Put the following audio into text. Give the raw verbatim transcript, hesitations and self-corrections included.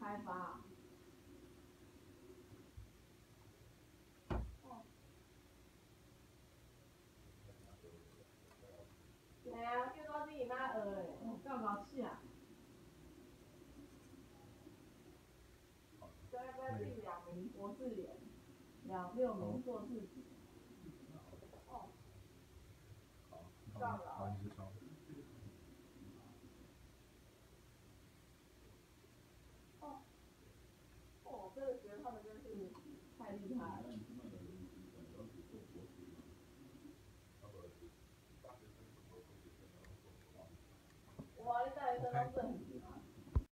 开发、啊。哦。系啊，叫我自己哪学的，够搞笑。这要不要进两名博士员，两六名硕士级？哦。上好，你是上。 哦。哦，这个学他们真是太厉害了。哇，你大学生都是很